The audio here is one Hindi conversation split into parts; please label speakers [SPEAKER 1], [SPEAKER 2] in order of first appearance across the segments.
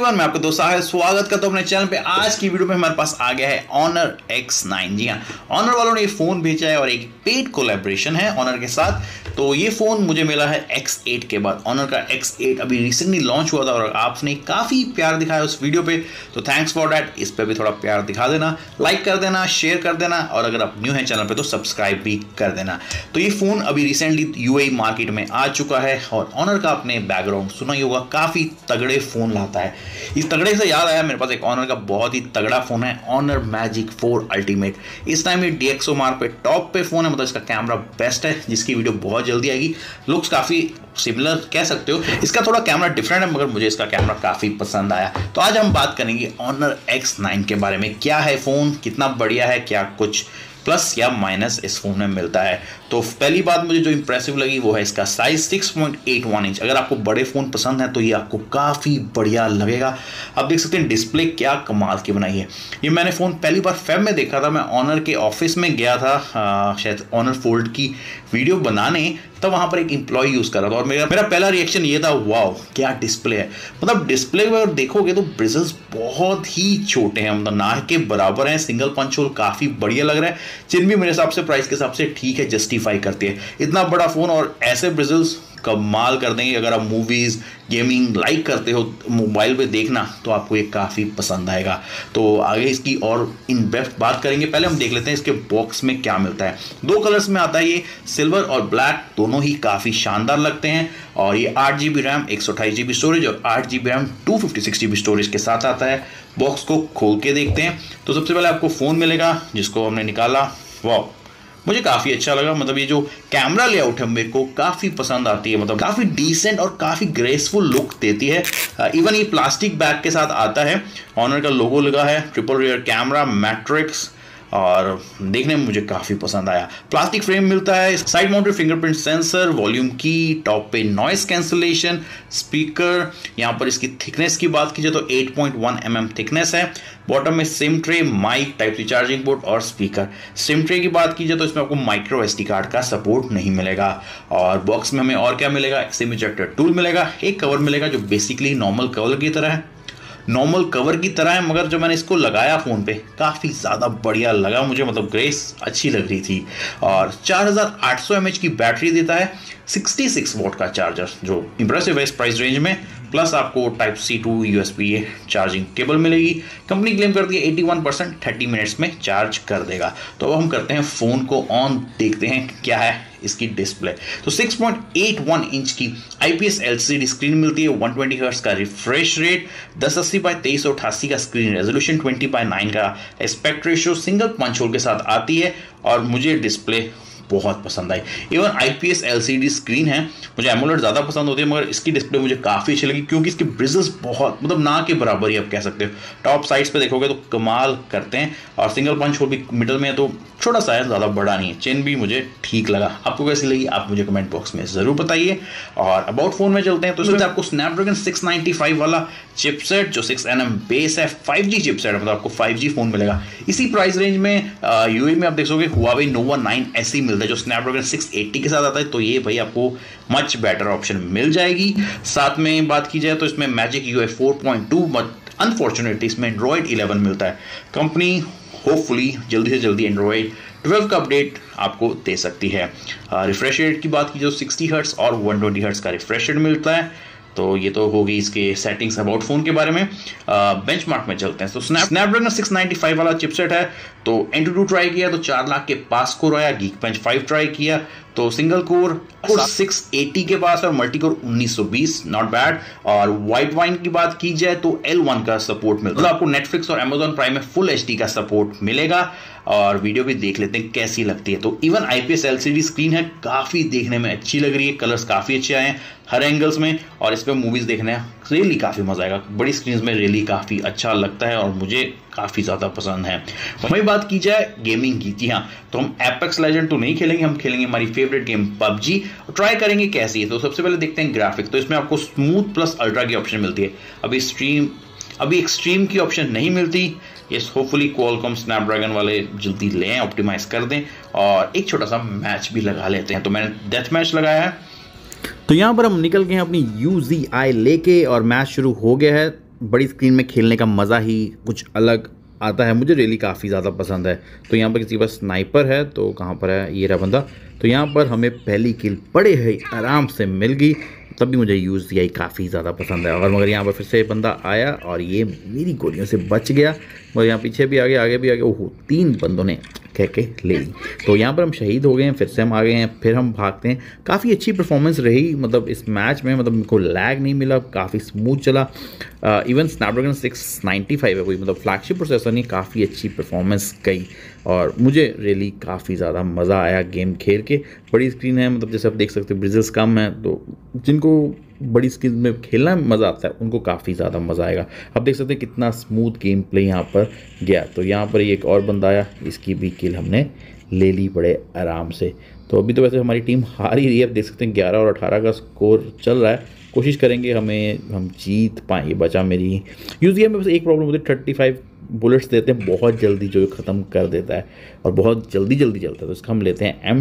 [SPEAKER 1] एवरीवन, मैं आपका दोस्त साहिल स्वागत करता हूं अपने चैनल पे। आज की वीडियो में हमारे पास आ गया है Honor X9। जी हाँ, Honor वालों ने ये फ़ोन भेजा है और एक पेड कोलैबोरेशन है Honor के साथ। तो ये फ़ोन मुझे मिला है X8 के बाद। Honor का X8 अभी रिसेंटली लॉन्च हुआ था और आपने काफ़ी प्यार दिखाया उस वीडियो पे, तो थैंक्स फॉर डैट। इस पर भी थोड़ा प्यार दिखा देना, लाइक कर देना, शेयर कर देना, और अगर आप न्यू हैं चैनल पर तो सब्सक्राइब भी कर देना। तो ये फ़ोन अभी रिसेंटली UAE मार्केट में आ चुका है और Honor का आपने बैकग्राउंड सुना ही होगा, काफ़ी तगड़े फ़ोन लाता है। इस तगड़े से याद आया, मेरे पास एक Honor का बहुत ही तगड़ा फ़ोन है, Honor Magic 4 Ultimate। इस टाइम ये DxOMark पे टॉप पे फ़ोन है, मतलब इसका कैमरा बेस्ट है, जिसकी वीडियो बहुत जल्दी आएगी। लुक्स काफ़ी सिमिलर कह सकते हो, इसका थोड़ा कैमरा डिफरेंट है, मगर मुझे इसका कैमरा काफ़ी पसंद आया। तो आज हम बात करेंगे Honor X9 के बारे में। क्या है फ़ोन, कितना बढ़िया है, क्या कुछ प्लस या माइनस इस फोन में मिलता है। तो पहली बात मुझे जो इंप्रेसिव लगी वो है इसका साइज 6.81 इंच। अगर आपको बड़े फ़ोन पसंद है तो ये आपको काफ़ी बढ़िया लगेगा। आप देख सकते हैं डिस्प्ले क्या कमाल की बनाई है। ये मैंने फ़ोन पहली बार फेब में देखा था, मैं Honor के ऑफिस में गया था शायद Honor फोल्ड की वीडियो बनाने, तब वहाँ पर एक एम्प्लॉय यूज़ कर रहा था और मेरा पहला रिएक्शन ये था, वाओ क्या डिस्प्ले है। मतलब डिस्प्ले में अगर देखोगे तो ब्रिजल्स बहुत ही छोटे हैं, मतलब ना के बराबर हैं। सिंगल पंच होल काफ़ी बढ़िया लग रहा है। चिन भी मेरे हिसाब से प्राइस के हिसाब से ठीक है, जस्टिफाई करती है। इतना बड़ा फ़ोन और ऐसे ब्रिजल्स कमाल कर देंगे। अगर आप मूवीज़ गेमिंग लाइक करते हो मोबाइल पे देखना, तो आपको ये काफ़ी पसंद आएगा। तो आगे इसकी और इन डेप्थ बात करेंगे। पहले हम देख लेते हैं इसके बॉक्स में क्या मिलता है। दो कलर्स में आता है ये, सिल्वर और ब्लैक, दोनों ही काफ़ी शानदार लगते हैं। और ये 8GB रैम 128GB स्टोरेज और 8GB रैम 256GB स्टोरेज के साथ आता है। बॉक्स को खोल के देखते हैं। तो सबसे पहले आपको फ़ोन मिलेगा जिसको हमने निकाला। वाह, मुझे काफ़ी अच्छा लगा। मतलब ये जो कैमरा लेआउट है मेरे को काफ़ी पसंद आती है, मतलब काफ़ी डिसेंट और काफ़ी ग्रेसफुल लुक देती है। इवन ये प्लास्टिक बैग के साथ आता है। Honor का लोगो लगा है, ट्रिपल रियर कैमरा, मैट्रिक्स, और देखने में मुझे काफ़ी पसंद आया। प्लास्टिक फ्रेम मिलता है, side mounted fingerprint sensor, volume key, top पे नॉइस कैंसलेशन, स्पीकर। यहाँ पर इसकी थिकनेस की बात कीजिए तो 8.1 mm थिकनेस है। बॉटम में SIM tray, mic, type C charging port और स्पीकर। सिम ट्रे की बात कीजिए तो इसमें आपको माइक्रो SD कार्ड का सपोर्ट नहीं मिलेगा। और बॉक्स में हमें और क्या मिलेगा, सिम इजेक्टर टूल मिलेगा, एक कवर मिलेगा जो बेसिकली नॉर्मल कवर की तरह है, मगर जो मैंने इसको लगाया फ़ोन पे काफ़ी ज़्यादा बढ़िया लगा मुझे, मतलब ग्रेस अच्छी लग रही थी। और 4800 mAh की बैटरी देता है, 66 वॉट का चार्जर जो इंप्रेसिव है इस प्राइस रेंज में। प्लस आपको type C to USB charging cable मिलेगी। कंपनी क्लेम करती है 81% 30 मिनट्स में चार्ज कर देगा। तो अब हम करते हैं फ़ोन को ऑन, देखते हैं क्या है इसकी डिस्प्ले। तो 6.81 इंच की IPS LCD स्क्रीन मिलती है, 120 हर्ट्ज का रिफ्रेश रेट, 1080x2388 का स्क्रीन रेजोल्यूशन, 20:9 का aspect ratio, single punch hole के साथ आती है। और मुझे डिस्प्ले बहुत पसंद आई। इवन IPS LCD स्क्रीन है, मुझे एमोलेड ज़्यादा पसंद होती है, मगर इसकी डिस्प्ले मुझे काफ़ी अच्छी लगी क्योंकि इसके ब्रिजल्स बहुत, मतलब ना के बराबर ही आप कह सकते हो। टॉप साइड्स पे देखोगे तो कमाल करते हैं, और सिंगल पंच होल भी मिडल में है तो छोटा सा है, ज़्यादा बड़ा नहीं है। चेन भी मुझे ठीक लगा। आपको कैसी लगी आप मुझे कमेंट बॉक्स में ज़रूर बताइए। और अबाउट फ़ोन में चलते हैं। तो इसमें आपको स्नैपड्रैगन 695 वाला चिपसेट जो 6nm बेस है, 5G चिपसेट, मतलब आपको 5G फ़ोन मिलेगा। इसी प्राइस रेंज में UAE में आप देख सकोगे Huawei Nova 9 SE मिलता है जो स्नैपड्रैगन 680 के साथ आता है। तो ये भाई आपको मच बेटर ऑप्शन मिल जाएगी। साथ में बात की जाए तो इसमें Magic UI 4.2, बट अनफॉर्चुनेटली इसमें Android 11 मिलता है। कंपनी होपफुली जल्दी से जल्दी Android 12 का अपडेट आपको दे सकती है। रिफ्रेश रेट की बात की जो 60 हर्ट्ज और 120 हर्ट्ज का रिफ्रेश रेट मिलता है। तो ये तो होगी इसके सेटिंग्स अबाउट फ़ोन के बारे में। बेंचमार्क में चलते हैं। तो स्नैपड्रैगन 695 वाला चिपसेट है, तो Antutu ट्राई किया तो 4 लाख के पास स्कोर आया। Geekbench 5 ट्राई किया तो सिंगल कोर 680 के पास और मल्टी कोर 1920, नॉट बैड। और वाइट वाइन की बात की जाए तो L1 का सपोर्ट मिलता है, मतलब आपको नेटफ्लिक्स और Amazon प्राइम में फुल HD का सपोर्ट मिलेगा। और वीडियो भी देख लेते हैं कैसी लगती है। तो इवन IPS LCD स्क्रीन है, काफ़ी देखने में अच्छी लग रही है, कलर्स काफ़ी अच्छे आए हैं हर एंगल्स में, और इस पर मूवीज़ देखने रियली काफ़ी मज़ा आएगा। बड़ी स्क्रीन में रियली काफ़ी अच्छा लगता है और मुझे काफ़ी ज़्यादा पसंद है। वही बात की जाए गेमिंग की, जी हाँ, तो हम Apex Legends तो नहीं खेलेंगे, हम खेलेंगे हमारी फेवरेट गेम PUBG और ट्राई करेंगे कैसी है। तो सबसे पहले देखते हैं ग्राफिक। तो इसमें आपको स्मूथ प्लस अल्ट्रा की ऑप्शन मिलती है। अभी एक्सट्रीम की ऑप्शन नहीं मिलती। ये होपफुली Qualcomm स्नैपड्रैगन वाले जल्दी लें, ऑप्टिमाइज कर दें। और एक छोटा सा मैच भी लगा लेते हैं। तो मैंने डेथ मैच लगाया है।
[SPEAKER 2] तो यहाँ पर हम निकल गए हैं अपनी UZI लेके और मैच शुरू हो गया है।
[SPEAKER 1] बड़ी स्क्रीन में खेलने का मज़ा ही कुछ अलग आता है, मुझे रियली काफ़ी ज़्यादा पसंद है। तो यहाँ पर किसी के पास स्नाइपर है, तो कहाँ पर है ये रहा बंदा। तो यहाँ पर हमें पहली किल बड़े ही आराम से मिल गई, तब भी मुझे UCI काफ़ी ज़्यादा पसंद है। और मगर यहाँ पर फिर से बंदा आया और ये मेरी गोलियों से बच गया, मगर यहाँ पीछे भी आगे भी आगे, ओहो 3 बंदों ने कह के ले ली। तो यहाँ पर हम शहीद हो गए हैं, फिर से हम आ गए हैं, फिर हम भागते हैं। काफ़ी अच्छी परफॉर्मेंस रही मतलब इस मैच में, मतलब मेरे को लैग नहीं मिला, काफ़ी स्मूथ चला। इवन स्नैपड्रैगन 695 है कोई, मतलब फ्लैगशिप प्रोसेसर नहीं, काफ़ी अच्छी परफॉर्मेंस गई और मुझे रियली काफ़ी ज़्यादा मज़ा आया गेम खेल के। बड़ी स्क्रीन है, मतलब जैसे आप देख सकते हो ब्रिजल्स कम है, तो जिनको बड़ी स्क्रीन में खेलना मज़ा आता है उनको काफ़ी ज़्यादा मज़ा आएगा। आप देख सकते हैं कितना स्मूथ गेम प्ले यहाँ पर गया। तो यहाँ पर एक और बंदा आया, इसकी भी किल हमने ले ली बड़े आराम से। तो अभी तो वैसे हमारी टीम हार ही रही है, आप देख सकते हैं 11 और 18 का स्कोर चल रहा है। कोशिश करेंगे हम जीत पाएँ। ये बचा मेरी UCI में बस एक प्रॉब्लम होती है, 35 बुलेट्स देते हैं बहुत जल्दी, जो ख़त्म कर देता है और बहुत जल्दी चलता है। तो इसका हम लेते हैं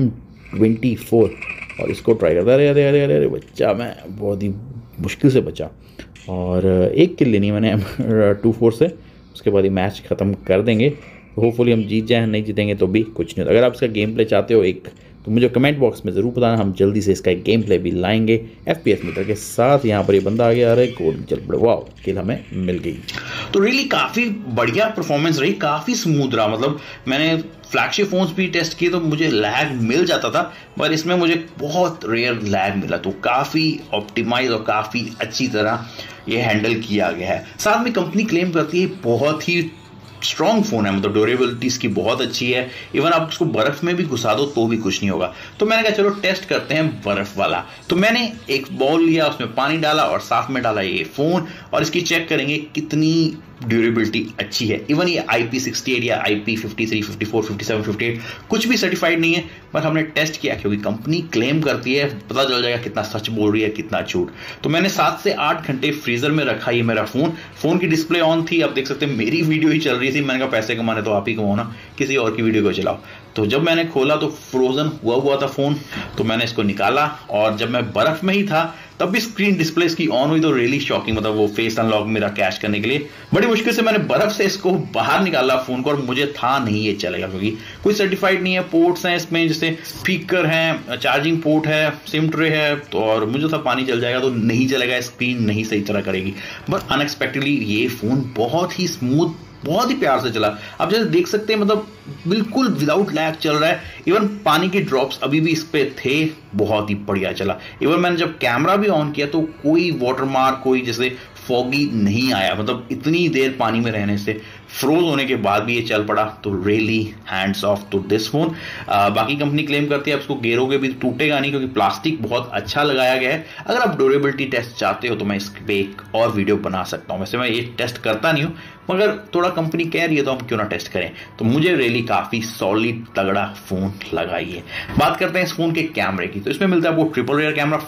[SPEAKER 1] M24 और इसको ट्राई करता है। अरे बच्चा, मैं बहुत ही मुश्किल से बचा और एक किल लेनी है मैंने M24 से, उसके बाद ये मैच ख़त्म कर देंगे। होपफुली हम जीत जाएँ, नहीं जीतेंगे तो भी कुछ नहीं होता। अगर आप इसका गेम प्ले चाहते हो एक, तो मुझे कमेंट बॉक्स में ज़रूर बताना, हम जल्दी से इसका एक गेम प्ले भी लाएंगे FPS मीटर के साथ। यहाँ पर ये बंदा आ गया, अरे गोल चल पड़े, वाह किल हमें मिल गई। तो रियली काफ़ी बढ़िया परफॉर्मेंस रही, काफ़ी स्मूथ रहा। मतलब मैंने फ्लैगशिप फोन्स भी टेस्ट किए तो मुझे लैग मिल जाता था, पर इसमें मुझे बहुत रेयर लैग मिला। तो काफ़ी ऑप्टिमाइज और काफ़ी अच्छी तरह ये हैंडल किया गया है। साथ में कंपनी क्लेम करती है बहुत ही स्ट्रॉन्ग फ़ोन है, मतलब ड्यूरेबिलिटी इसकी बहुत अच्छी है। इवन आप उसको बर्फ़ में भी घुसा दो तो भी कुछ नहीं होगा। तो मैंने कहा चलो टेस्ट करते हैं बर्फ़ वाला। तो मैंने एक बॉल लिया, उसमें पानी डाला और साथ में डाला ये फ़ोन, और इसकी चेक करेंगे कितनी ड्यूरेबिलिटी अच्छी है। इवन ये IP68 या IP53, 54, 57, 58 कुछ भी सर्टिफाइड नहीं है, पर हमने टेस्ट किया क्योंकि कंपनी क्लेम करती है, पता चल जाएगा कितना सच बोल रही है कितना झूठ। तो मैंने 7 से 8 घंटे फ्रीजर में रखा ये मेरा फ़ोन की डिस्प्ले ऑन थी, आप देख सकते हैं मेरी वीडियो ही चल रही थी। मैंने कहा पैसे कमाने तो आप ही कमाओ ना, किसी और की वीडियो को चलाओ। तो जब मैंने खोला तो फ्रोजन हुआ था फ़ोन, तो मैंने इसको निकाला और जब मैं बर्फ़ में ही था तब भी स्क्रीन डिस्प्ले इसकी ऑन हुई। तो रियली शॉकिंग, मतलब वो फेस अनलॉक मेरा कैश करने के लिए बड़ी मुश्किल से मैंने बर्फ से इसको बाहर निकाला फ़ोन को, और मुझे था नहीं ये चलेगा क्योंकि कोई सर्टिफाइड नहीं है। पोर्ट्स हैं इसमें, जैसे स्पीकर हैं, चार्जिंग पोर्ट है, सिम ट्रे है, तो और मुझे था पानी चल जाएगा तो नहीं चलेगा, स्क्रीन नहीं सही तरह करेगी। बट अनएक्सपेक्टेडली ये फ़ोन बहुत ही स्मूथ, बहुत ही प्यार से चला। आप जैसे देख सकते हैं, मतलब बिल्कुल विदाउट लैग चल रहा है। इवन पानी के ड्रॉप्स अभी भी इस पे थे, बहुत ही बढ़िया चला। इवन मैंने जब कैमरा भी ऑन किया तो कोई वाटरमार्क, कोई जैसे फॉगी नहीं आया। मतलब इतनी देर पानी में रहने से, फ्रोज होने के बाद भी ये चल पड़ा। तो really hands off to this phone. बाकी कंपनी क्लेम करती है आप इसको गेरोगे भी टूटेगा नहीं, क्योंकि प्लास्टिक बहुत अच्छा लगाया गया है। अगर आप ड्यूरेबिलिटी टेस्ट चाहते हो तो मैं इस पे एक और वीडियो बना सकता हूँ। वैसे मैं ये टेस्ट करता नहीं हूँ, मगर थोड़ा कंपनी कह रही है तो हम क्यों ना टेस्ट करें। तो मुझे रियली काफी सॉलिड तगड़ा फोन लगा ये। बात करते हैं इस फोन के कैमरे की। तो इसमें मिलता है आपको ट्रिपल रेयर कैमरा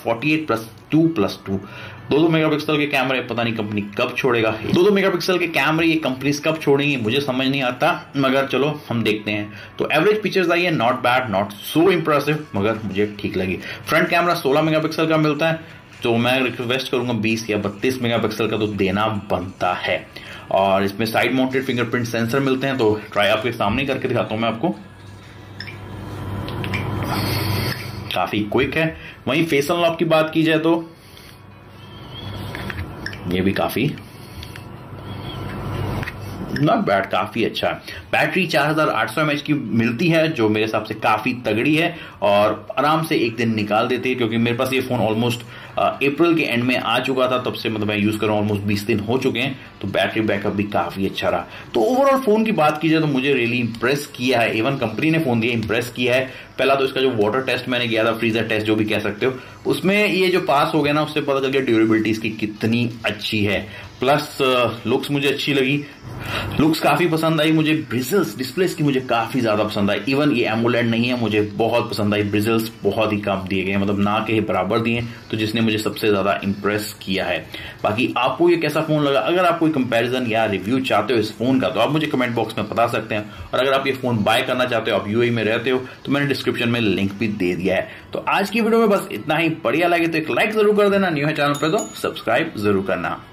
[SPEAKER 1] 48+2+2, 2 मेगापिक्सल के कैमरे। पता नहीं कंपनी कब छोड़ेगा 2 मेगापिक्सल के कैमरे, ये कंपनीज कब छोड़ेंगी मुझे समझ नहीं आता, मगर चलो हम देखते हैं। तो एवरेज पिक्चर्स आई है, not bad, not so impressive, मगर मुझे ठीक लगी। फ्रंट कैमरा 16 मेगापिक्सल का मिलता है, तो मैं रिक्वेस्ट करूंगा 20 या 32 मेगापिक्सल का तो देना बनता है। और इसमें साइड माउंटेड फिंगरप्रिंट सेंसर मिलते हैं। तो ट्राई आपके सामने करके दिखाता हूं मैं आपको, काफी क्विक है। वहीं फेस अनलॉक की बात की जाए तो ये भी काफी नॉट बैड, काफी अच्छा है। बैटरी 4800 mAh की मिलती है, जो मेरे हिसाब से काफी तगड़ी है और आराम से एक दिन निकाल देती है, क्योंकि मेरे पास ये फोन ऑलमोस्ट अप्रैल के एंड में आ चुका था, तब से मतलब मैं यूज कर रहा हूँ, ऑलमोस्ट 20 दिन हो चुके हैं। तो बैटरी बैकअप भी काफी अच्छा रहा। तो ओवरऑल फोन की बात की जाए तो मुझे रियली इंप्रेस किया है। इवन कंपनी ने फोन दिया, इंप्रेस किया है। पहला तो इसका जो वाटर टेस्ट मैंने किया था, फ्रीजर टेस्ट जो भी कह सकते हो, उसमें ये जो पास हो गया ना, उससे पता चल गया ड्यूरेबिलिटी इसकी कितनी अच्छी है। प्लस लुक्स मुझे अच्छी लगी, लुक्स काफी पसंद आई मुझे। ब्रिजल्स डिस्प्ले की मुझे काफी ज्यादा पसंद आई। इवन ये एमोलेड नहीं है, मुझे बहुत पसंद आई। ब्रिजल्स बहुत ही कम दिए गए, मतलब ना के बराबर दिए, तो जिसने मुझे सबसे ज्यादा इंप्रेस किया है। बाकी आपको ये कैसा फोन लगा? अगर आप कोई कंपैरिजन या रिव्यू चाहते हो इस फोन का, तो आप मुझे कमेंट बॉक्स में बता सकते हैं। और अगर आप ये फोन बाय करना चाहते हो, आप यूएई में रहते हो, तो मैंने डिस्क्रिप्शन में लिंक भी दे दिया है। तो आज की वीडियो में बस इतना ही। बढ़िया लगे तो एक लाइक जरूर कर देना, न्यू है चैनल पर तो सब्सक्राइब जरूर करना।